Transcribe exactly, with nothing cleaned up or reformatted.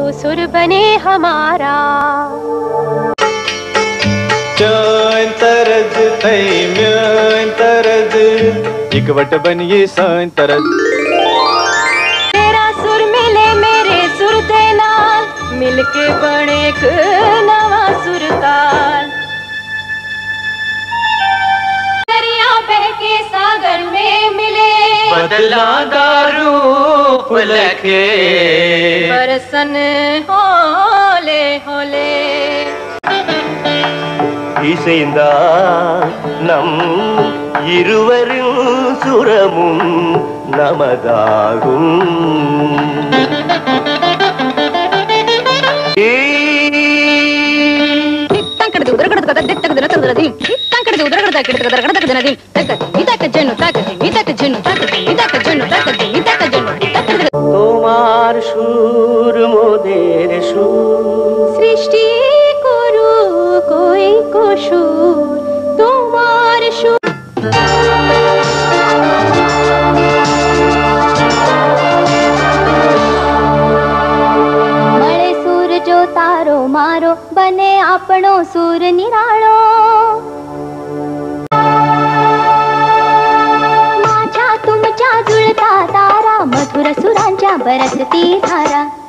सुर बने हमारा। चैन तरज तई म्यान तरज इकवट बनिए सान तरज। तेरा सुर मिले मेरे सुर दे नाल मिलके बने एक नवा सुरताल। दरिया बहके सागर में मिले बदला दारू फुलके बरसन होले होले। இசைந்தா நம் இருவரின் சுரமும் நமதாகும். তোমার সুর মোদের সুর সৃষ্টি করু কই কসুর তোমার সুর। મળે સુર જો તારો મારો બને આપણો સુર નિરાળો। माझ्या तुमच्या जुळता तारा मधुर सुरांच्या बरसती धारा।